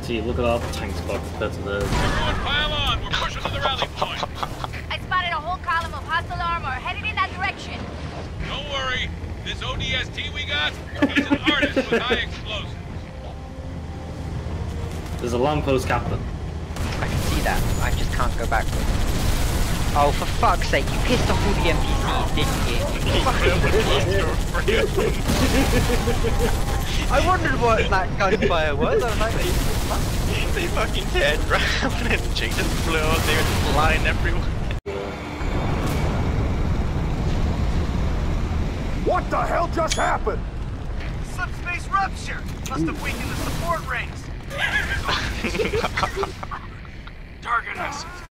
See, look at all the tanks box compared to theirs. Everyone pile on, we're pushing to the rally point. I spotted a whole column of hostile armor headed in that direction. Don't worry, this ODST we got, he's an artist with high explosives. There's a lamppost, Captain. I can see that. I just can't go backwards. Oh, for fuck's sake, you pissed off all the NPCs, didn't you? I wondered what that gunfire was. I was like, They fucking dead round and she just flew out there and flying everywhere. What the hell just happened? Subspace rupture! Must have weakened the support rings. Target us.